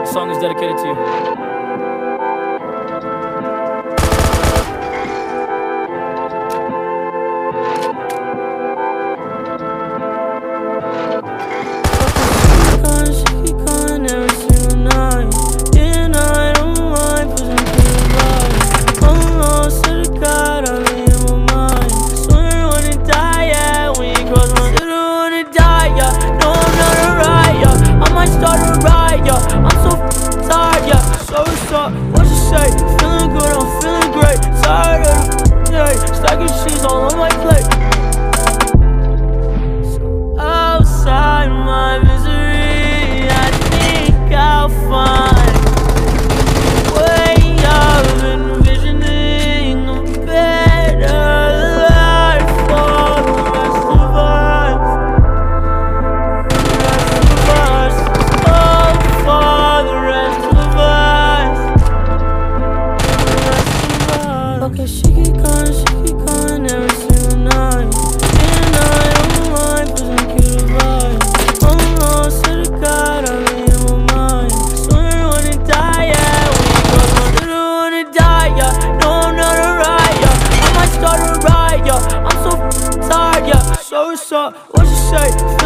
This song is dedicated to you. What you say? Feeling good, I'm feeling great. Tired of the day, stacking cheese all on my plate. So outside my misery, I think I'll find a way of envisioning a better life for the rest of us. For the rest of us. Okay, she keep calling every single night. And I don't mind, cause I'm cute to vibe. I'm lost to the God, I lay in my mind. Swear I wanna die, yeah. When you cross my little wanna die, yeah. No, I'm not a riot, yeah. I might start a riot, yeah. I'm so tired, yeah. So what's up, what you say?